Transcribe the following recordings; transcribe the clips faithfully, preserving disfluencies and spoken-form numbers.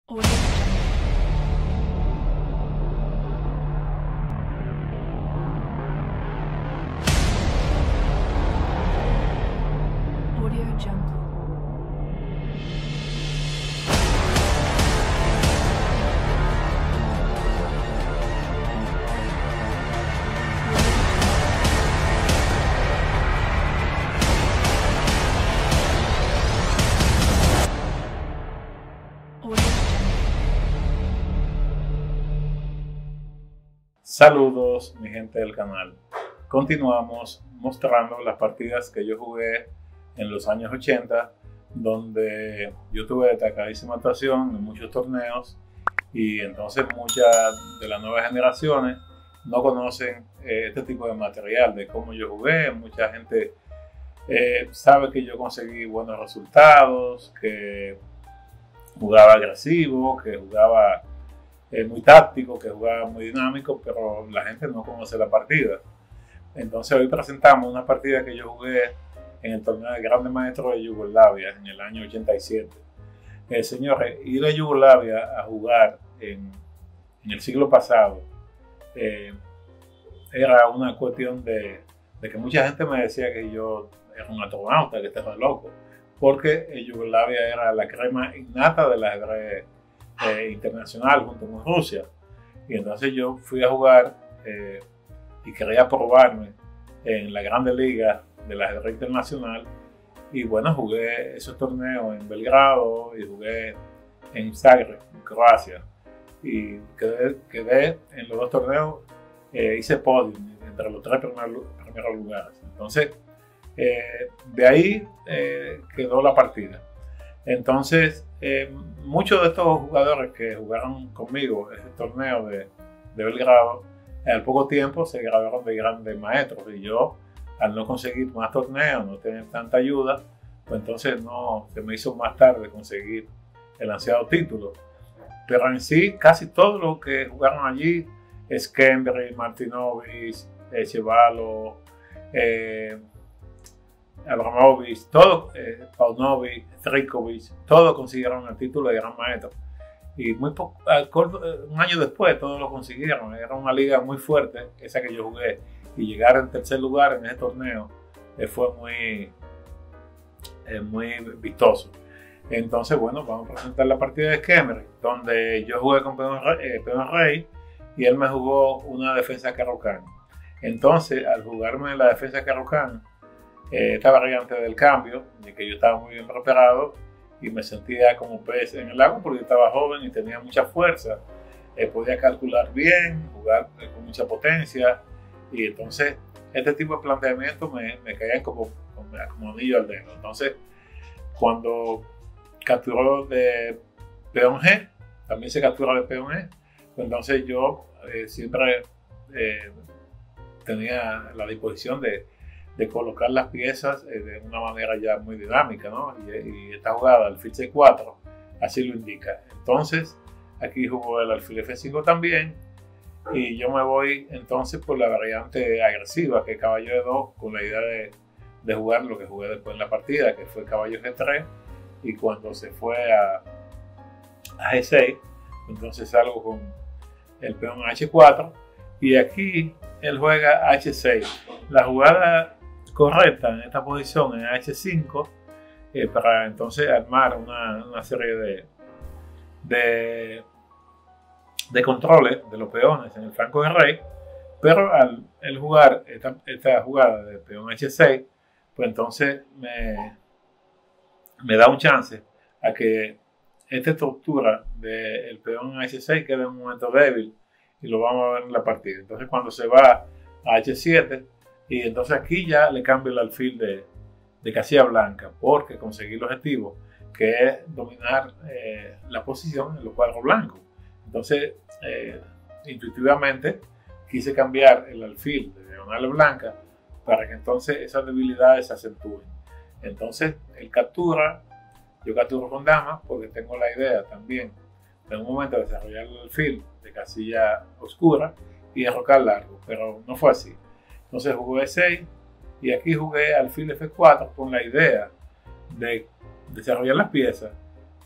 Audio Jungle. Audio Jungle. Audio Jungle. Saludos mi gente del canal. Continuamos mostrando las partidas que yo jugué en los años ochenta, donde yo tuve destacadísima actuación en muchos torneos y entonces muchas de las nuevas generaciones no conocen eh, este tipo de material de cómo yo jugué. Mucha gente eh, sabe que yo conseguí buenos resultados, que jugaba agresivo, que jugaba eh, muy táctico, que jugaba muy dinámico, pero la gente no conoce la partida. Entonces hoy presentamos una partida que yo jugué en el torneo de Grandes Maestros de Yugoslavia en el año ochenta y siete. Eh, señores, ir a Yugoslavia a jugar en, en el siglo pasado eh, era una cuestión de, de que mucha gente me decía que yo era un astronauta, que estaba loco, porque eh, Yugoslavia era la crema innata del ajedrez eh, internacional junto con Rusia. Y entonces yo fui a jugar eh, y quería probarme en la Grande Liga del ajedrez internacional. Y bueno, jugué esos torneos en Belgrado y jugué en Zagreb, en Croacia. Y quedé, quedé en los dos torneos, eh, hice podium entre los tres primeros, primeros lugares. Entonces, eh, de ahí eh, quedó la partida. Entonces, eh, muchos de estos jugadores que jugaron conmigo ese torneo de, de Belgrado, al poco tiempo se graduaron de grandes maestros. Y yo, al no conseguir más torneos, no tener tanta ayuda, pues entonces no, se me hizo más tarde conseguir el ansiado título. Pero en sí, casi todos los que jugaron allí, Skembry, Martinovic, Chevalo, eh, Abramovich, todos, eh, Paunovic, Trikovic, todos consiguieron el título de gran maestro. Y muy poco, un año después todos lo consiguieron. Era una liga muy fuerte, esa que yo jugué. Y llegar en tercer lugar en ese torneo eh, fue muy, eh, muy vistoso. Entonces, bueno, vamos a presentar la partida de Skembry, donde yo jugué con peón, eh, peón rey y él me jugó una defensa Caro-Kann. Entonces, al jugarme la defensa Caro-Kann, eh, esta variante del cambio, de que yo estaba muy bien preparado y me sentía como pez en el agua porque yo estaba joven y tenía mucha fuerza, eh, podía calcular bien, jugar eh, con mucha potencia, y entonces este tipo de planteamientos me, me caían como, como, como anillo al dedo. Entonces, cuando capturó de peón G, también se captura de peón E, pues entonces yo eh, siempre eh, tenía la disposición de, de colocar las piezas eh, de una manera ya muy dinámica, ¿no? Y, y esta jugada, el alfil C cuatro, así lo indica. Entonces, aquí jugó el alfil F cinco también, y yo me voy entonces por la variante agresiva, que es caballo de dos, con la idea de, de jugar lo que jugué después en la partida, que fue caballo G tres, y cuando se fue a, a G seis, entonces salgo con el peón H cuatro, y aquí él juega H seis. La jugada correcta en esta posición es H cinco, eh, para entonces armar una, una serie de, de, de controles de los peones en el flanco del rey. Pero al el jugar esta, esta jugada de peón H seis, pues entonces me, me da un chance a que esta estructura del peón H seis quede en un momento débil, y lo vamos a ver en la partida. Entonces, cuando se va a H siete, y entonces aquí ya le cambio el alfil de, de casilla blanca, porque conseguí el objetivo, que es dominar eh, la posición en los cuadros blancos. Entonces, eh, intuitivamente, quise cambiar el alfil de diagonal blanca para que entonces esas debilidades se acentúen. Entonces, él captura, yo capturo con dama, porque tengo la idea también en un momento de desarrollar el alfil de casilla oscura y derrocar largo, pero no fue así. Entonces jugué E seis, y aquí jugué alfil F cuatro con la idea de desarrollar las piezas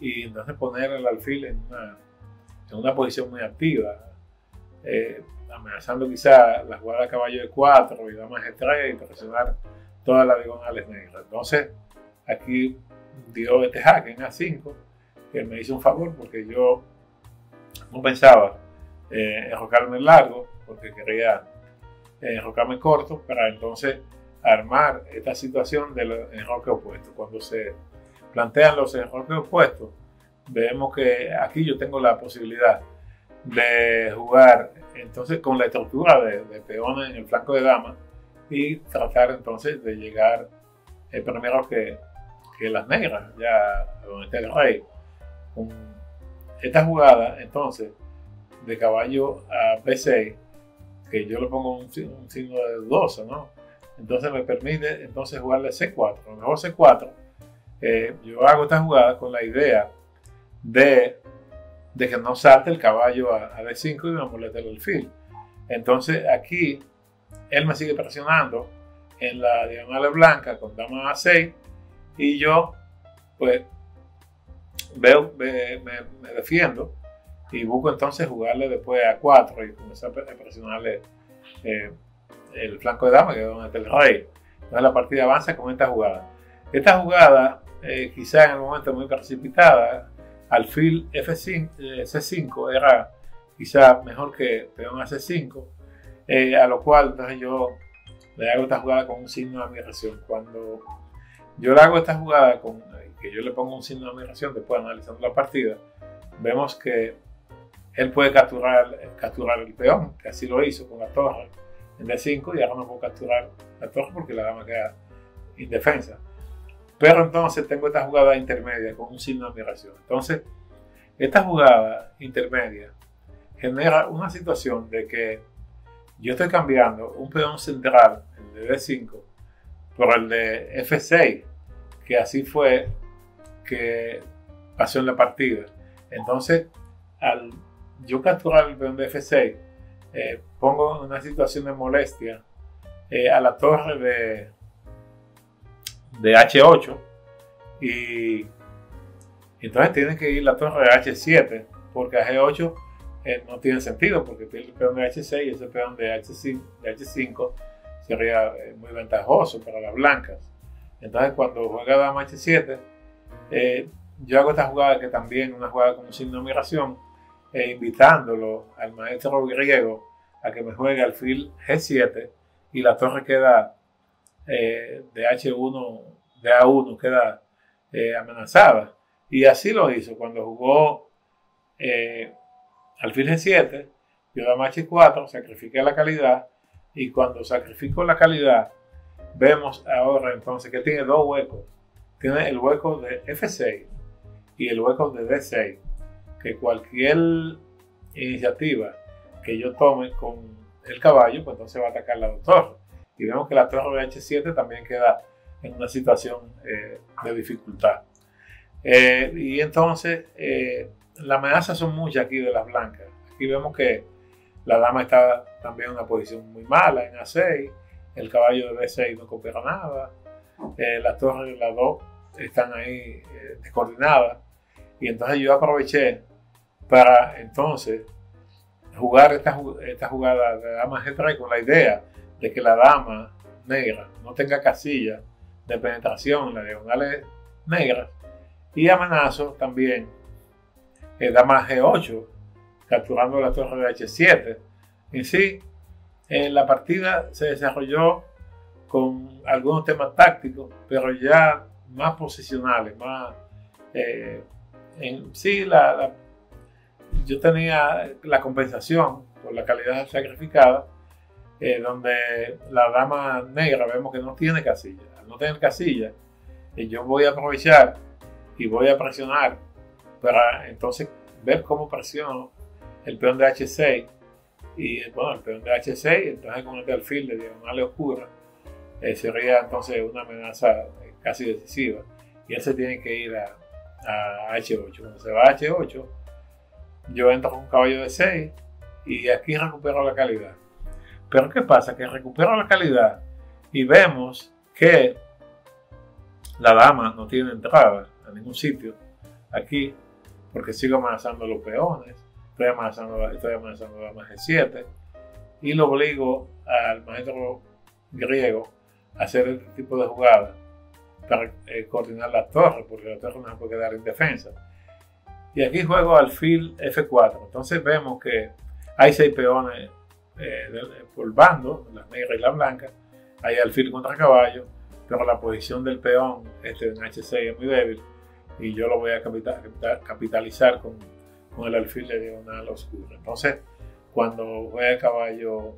y entonces poner el alfil en una, en una posición muy activa, eh, amenazando quizá la jugada caballo de cuatro y dama G tres y presionar todas las diagonales negras. Entonces aquí dio este jaque en A cinco, que me hizo un favor porque yo no pensaba eh, enrocarme largo, porque quería eh, enrocarme corto para entonces armar esta situación del enroque opuesto. Cuando se plantean los enroques opuestos, vemos que aquí yo tengo la posibilidad de jugar entonces con la estructura de, de peones en el flanco de dama y tratar entonces de llegar eh, primero que, que las negras, ya donde está el rey. Con esta jugada entonces de caballo a B seis, que yo le pongo un, un signo de dudosa, ¿no? Entonces me permite entonces jugarle C cuatro. A lo mejor C cuatro, eh, yo hago esta jugada con la idea de, de que no salte el caballo a, a D cinco y me moleste el alfil. Entonces aquí él me sigue presionando en la diagonal blanca con dama A seis y yo pues veo, me, me, me defiendo y busco entonces jugarle después a cuatro y comenzar a presionarle eh, el flanco de dama, que es donde está el rey. Entonces la partida avanza con esta jugada. Esta jugada, eh, quizá en el momento muy precipitada, alfil F cinco, eh, C cinco era quizá mejor que peón a C cinco, eh, a lo cual entonces yo le hago esta jugada con un signo de admiración. Cuando yo le hago esta jugada, con, que yo le pongo un signo de admiración, después analizando la partida, vemos que él puede capturar, capturar el peón, que así lo hizo con la torre en D cinco, y ahora no puedo capturar la torre porque la dama queda indefensa. Pero entonces tengo esta jugada intermedia con un signo de admiración. Entonces, esta jugada intermedia genera una situación de que yo estoy cambiando un peón central, el de D cinco, por el de F seis, que así fue que pasó en la partida. Entonces, al yo capturar el peón de F seis, eh, pongo en una situación de molestia eh, a la torre de, de H ocho, y entonces tiene que ir la torre de H siete, porque a G ocho eh, no tiene sentido, porque tiene el peón de H seis y ese peón de H cinco, de H cinco sería eh, muy ventajoso para las blancas. Entonces cuando juega dama H siete, eh, yo hago esta jugada, que también es una jugada con un signo de admiración, eh, invitándolo al maestro griego a que me juegue alfil G siete, y la torre queda eh, de H uno, de A uno queda eh, amenazada. Y así lo hizo cuando jugó eh, alfil G siete, yo dama H cuatro, sacrifiqué la calidad, y cuando sacrifico la calidad, vemos ahora entonces que tiene dos huecos. Tiene el hueco de F seis y el hueco de D seis, que cualquier iniciativa que yo tome con el caballo, pues entonces va a atacar la torre. Y vemos que la torre de H siete también queda en una situación eh, de dificultad. Eh, y entonces, eh, las amenazas son muchas aquí de las blancas. Aquí vemos que la dama está también en una posición muy mala, en A seis. El caballo de B seis no coopera nada. Eh, las torres de las dos están ahí eh, descoordinadas. Y entonces yo aproveché para entonces jugar esta, esta jugada de dama G tres con la idea de que la dama negra no tenga casilla de penetración en las diagonales negras, y amenazo también eh, dama G ocho, capturando la torre de H siete. En sí, eh, la partida se desarrolló con algunos temas tácticos, pero ya más posicionales, más eh, en sí la, la yo tenía la compensación por la calidad sacrificada, eh, donde la dama negra vemos que no tiene casilla. Al no tener casilla, eh, yo voy a aprovechar y voy a presionar para entonces ver cómo presiono el peón de H seis. Y bueno, el peón de H seis, entonces con este alfil de diagonal oscura, eh, sería entonces una amenaza casi decisiva. Y él se tiene que ir a, a H ocho. Cuando se va a H ocho, yo entro con un caballo de seis y aquí recupero la calidad. Pero ¿qué pasa? Que recupero la calidad y vemos que la dama no tiene entrada a ningún sitio aquí, porque sigo amenazando los peones, estoy amenazando, estoy amenazando la dama G siete, y lo obligo al maestro griego a hacer este tipo de jugada para eh, coordinar las torres, porque la torre no se puede quedar indefensa. Y aquí juego alfil F cuatro. Entonces vemos que hay seis peones eh, de, de, por bando, la negra y la blanca. Hay alfil contra caballo, pero la posición del peón este, en H seis es muy débil y yo lo voy a capital, capitalizar con, con el alfil de diagonal oscura. Entonces, cuando juega el caballo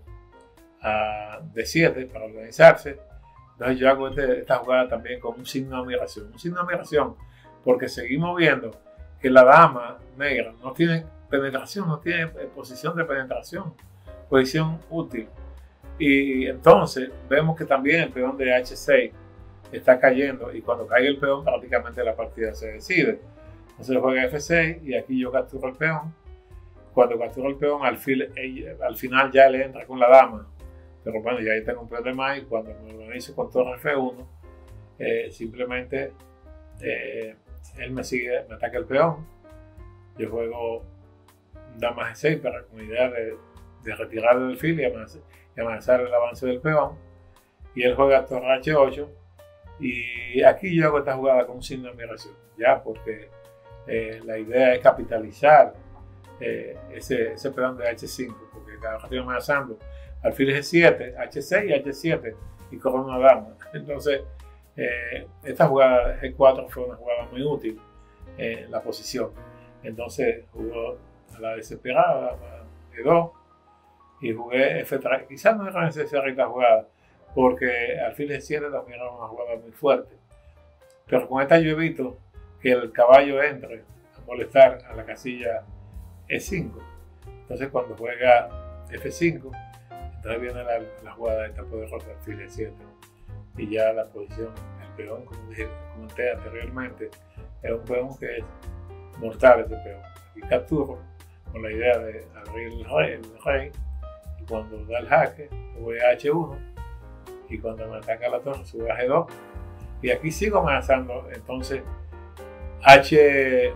a D siete para organizarse, entonces yo hago este, esta jugada también con un signo de admiración. Un signo de admiración porque seguimos viendo que la dama negra no tiene penetración, no tiene posición de penetración, posición útil. Y entonces vemos que también el peón de H seis está cayendo y cuando cae el peón prácticamente la partida se decide. Entonces juega F seis y aquí yo capturo el peón. Cuando capturo el peón al, fil, al final ya le entra con la dama, pero bueno, ya ahí tengo un peón de más y cuando me organizo con torre F uno, eh, simplemente eh, él me sigue, me ataca el peón. Yo juego dama G seis para con idea de, de retirar el alfil y amenazar, y amenazar el avance del peón. Y él juega torre H ocho. Y aquí yo hago esta jugada con un signo de admiración, ya porque eh, la idea es capitalizar eh, ese, ese peón de H cinco, porque cada vez estoy amenazando alfil G siete, H seis y H siete y corre una dama. Entonces, eh, esta jugada G cuatro fue una jugada muy útil eh, en la posición. Entonces, jugó a la desesperada, a G dos, y jugué F tres. Quizás no era necesaria esta jugada, porque alfil G siete también era una jugada muy fuerte. Pero con esta yo evito que el caballo entre a molestar a la casilla E cinco. Entonces, cuando juega F cinco, entonces viene la, la jugada esta poderosa alfil G siete. Y ya la posición, el peón, como dije, comenté anteriormente, es un peón que es mortal este peón. Aquí capturo con la idea de abrir el rey, el rey y cuando da el jaque, voy a H uno y cuando me ataca la torre sube a G dos y aquí sigo amenazando entonces H,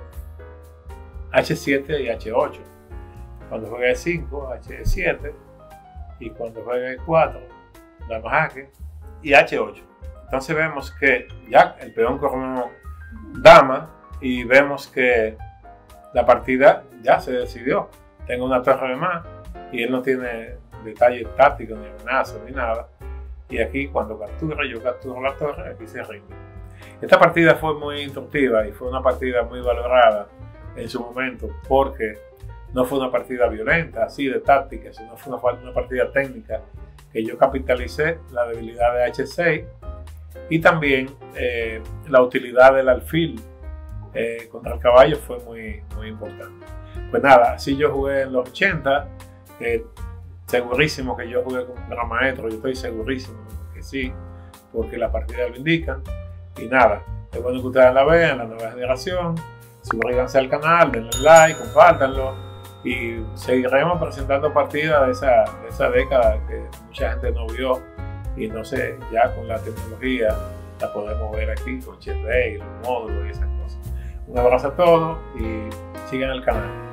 H siete y H ocho. Cuando juega E cinco, H siete y cuando juega E cuatro, dama jaque y H ocho. Entonces vemos que ya el peón corrió dama y vemos que la partida ya se decidió. Tengo una torre de más y él no tiene detalles tácticos ni amenazas ni nada. Y aquí cuando captura, yo capturo la torre, aquí se rinde. Esta partida fue muy instructiva y fue una partida muy valorada en su momento porque no fue una partida violenta, así de táctica, sino fue una, una partida técnica que yo capitalicé la debilidad de H seis y también eh, la utilidad del alfil eh, contra el caballo fue muy, muy importante. Pues nada, así yo jugué en los ochenta, eh, segurísimo que yo jugué con un gran maestro, yo estoy segurísimo que sí, porque las partidas lo indican. Y nada, es bueno que ustedes la vean, la nueva generación, suscríbanse al canal, denle like, compártanlo y seguiremos presentando partidas de esa, de esa década que mucha gente no vio y no sé, ya con la tecnología la podemos ver aquí con Chess Day, los módulos y esas cosas. Un abrazo a todos y sigan el canal.